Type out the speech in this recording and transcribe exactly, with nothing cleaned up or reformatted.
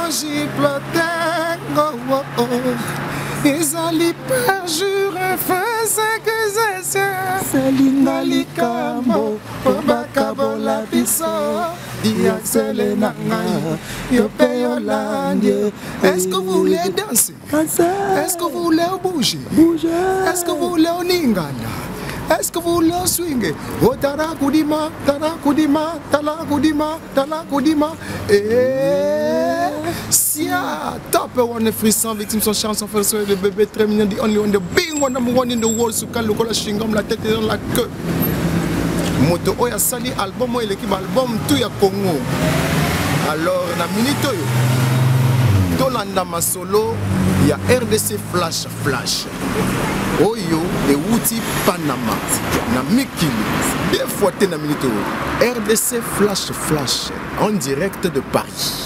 intangible tengo ezali perjure faisait que c'est Selinga likambo Obakabola biso Diaxele nanga Yope Yolande. Est-ce que vous voulez danser? Est-ce que vous voulez bouger? Est-ce que vous voulez ningana? Est-ce que vous voulez swinguer? Oh tara kudima, tara kudima, tala kudima, tala kudima. Et si à top one frisson victime son chance en fait le bébé très mignon the only one the big one number one in the world sous le cola chingom la tête dans la queue. Moto oya sali album oya l'équipe album tout ya Congo. Alors na minute yo tolanda ma solo ya R D C flash flash. Oyo et Wouti Panama na Mikili deux fois na minute R D C flash flash en direct de Paris.